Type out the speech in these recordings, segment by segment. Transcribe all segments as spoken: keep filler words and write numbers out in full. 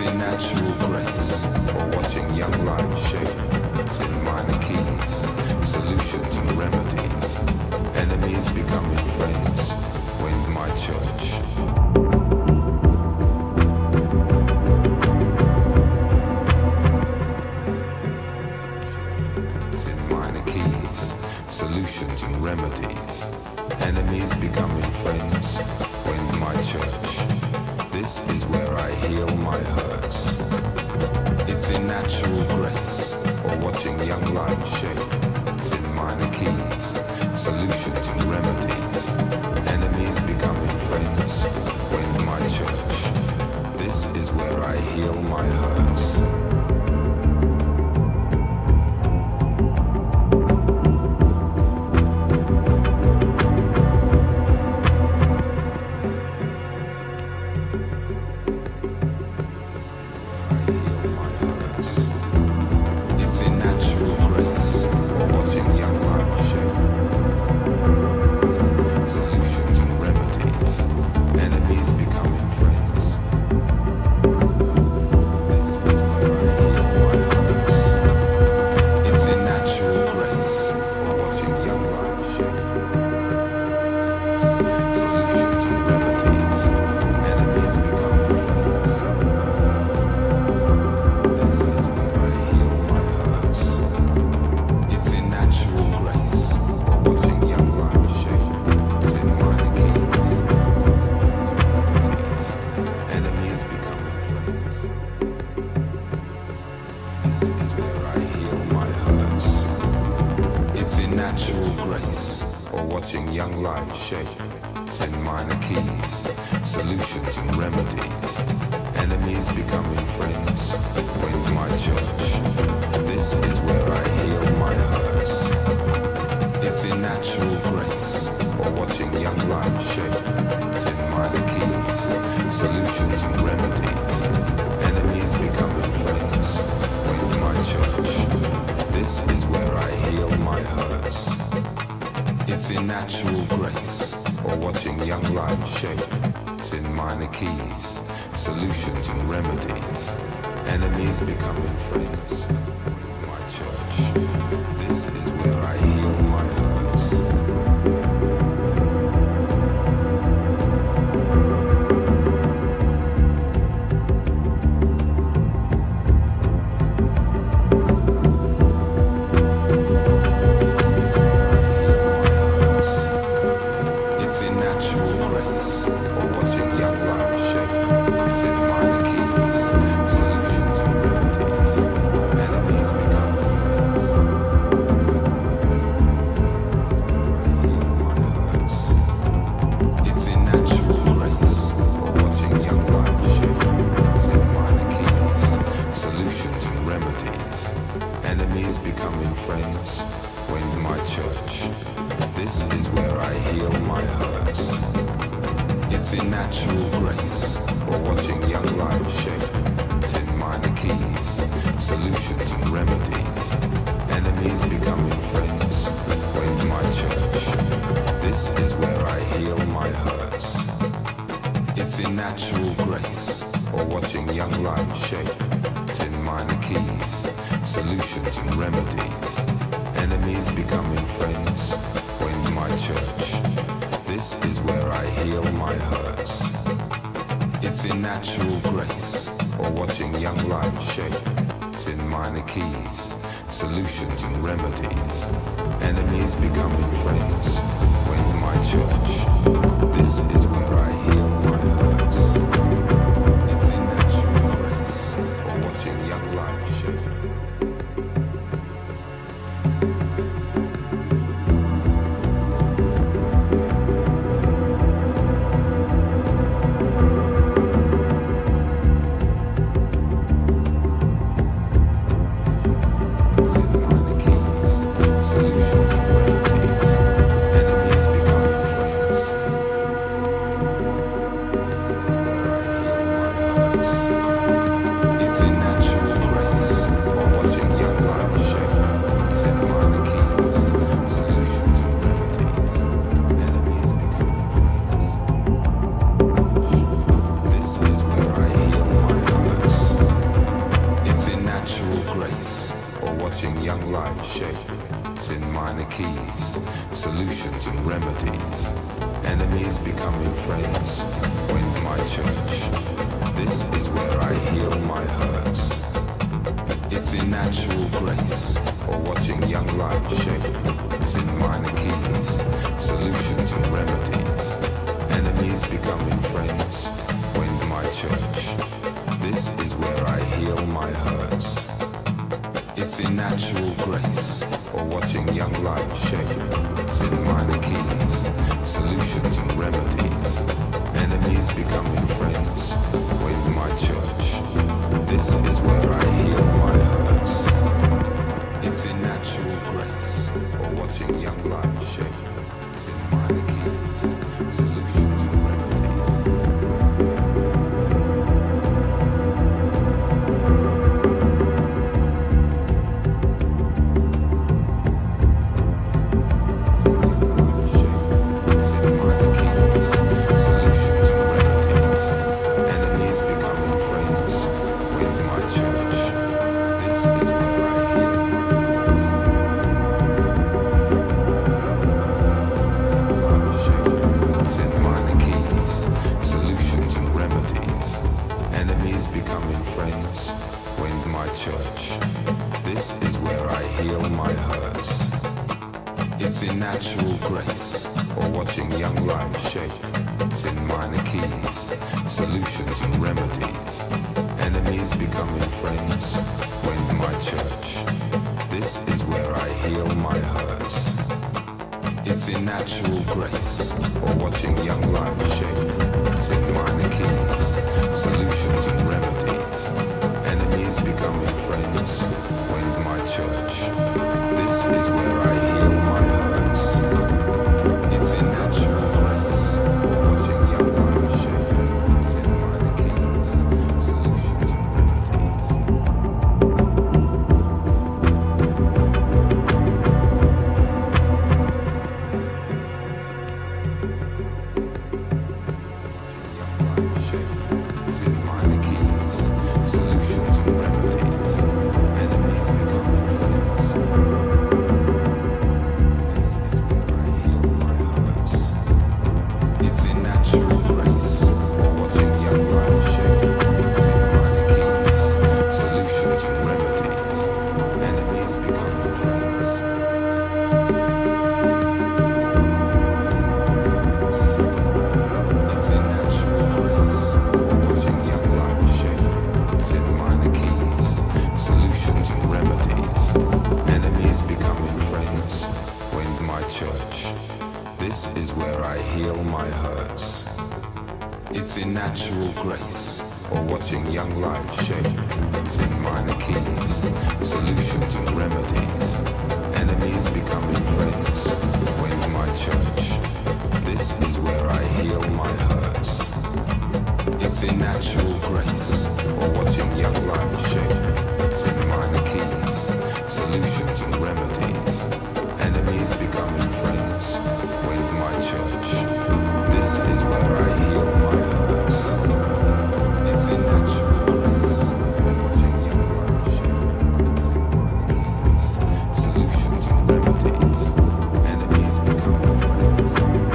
in natural grace, or watching young life shape. It's in minor keys, solutions and remedies. Enemies becoming friends. Wind my church. Solutions and remedies. Enemies becoming friends. Wind my church. This is where I heal my hurts. It's in natural grace, or watching young life shape. It's in minor keys. Solutions and remedies. Enemies becoming friends. Wind my church. This is where I heal my hurts. Solutions and remedies. Enemies becoming friends. watching young life shape. It's in minor keys, solutions and remedies. Enemies becoming friends. When my church. This is where I heal my hurts. It's in natural grace, or watching young life shape. It's in minor keys, solutions and remedies. Enemies becoming friends. When my church. This is where I heal my hurts. It's in natural grace, or watching young life shape. It's in minor keys, solutions and remedies. Enemies becoming friends. When my church. This is where I heal my hurts. It's in natural grace, or watching young life shape. It's in minor keys, solutions and remedies. Natural grace, or watching young life shape. It's in minor keys, solutions and remedies. Enemies becoming friends. When my church. This is where I heal my hurts. It's in natural grace, or watching young life shape. It's in minor keys, solutions and remedies. Enemies becoming friends. When my church. This is where I heal my hurts. It's in natural grace, watching young life shape. It's in minor keys, solutions and remedies. Watching young life shape. It's in minor keys, solutions and remedies. Enemies becoming friends. Natural grace, or watching young life shape. It's in minor keys, solutions and remedies. Enemies becoming friends. It's in natural grace, or watching young life shape. It's in minor keys, solutions and remedies. Enemies becoming friends. When my church. This is where I heal my hurts. It's in natural grace, or watching young life shape. It's in minor keys, solutions and remedies. Enemies becoming friends. When my church. This is where I heal my hurts. It's in natural grace, or watching young life shape. It's in minor keys, solutions and remedies. Enemies becoming friends. When my church. This is where I heal my hurts. It's in natural grace, watching young life shape. It's in minor keys, solutions and remedies. Enemies becoming friends.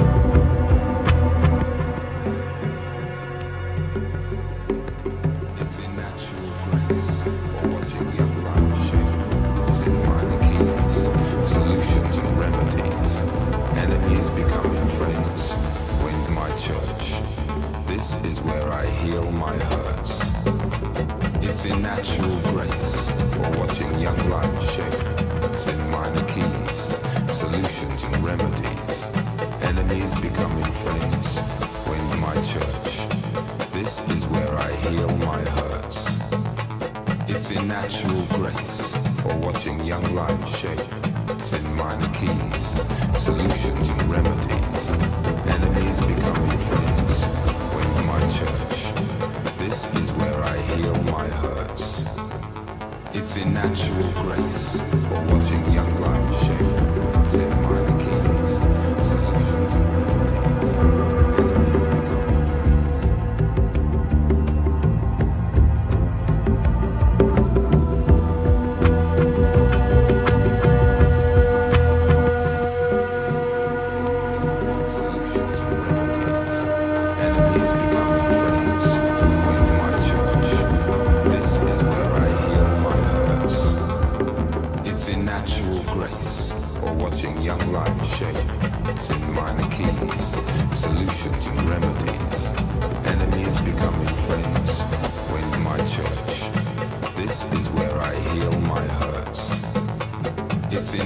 It's in natural grace, or watching young life shape. It's in minor keys, solutions and remedies. Enemies becoming friends. When my church. This is where I heal my hurts. It's in natural grace, or watching young life shape. It's in minor keys, solutions and remedies. Enemies becoming friends. When my church. This is where I heal my hurts. It's in natural grace, or watching young life shape. It's in minor keys, solutions and remedies. Enemies becoming friends. When my church. This is where I heal my hurts. It's in natural grace, or watching young life shape. It's in minor keys, solutions and remedies. Enemies becoming friends.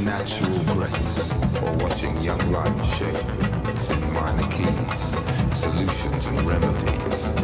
in natural grace, or watching young life shape. It's in minor keys, solutions and remedies.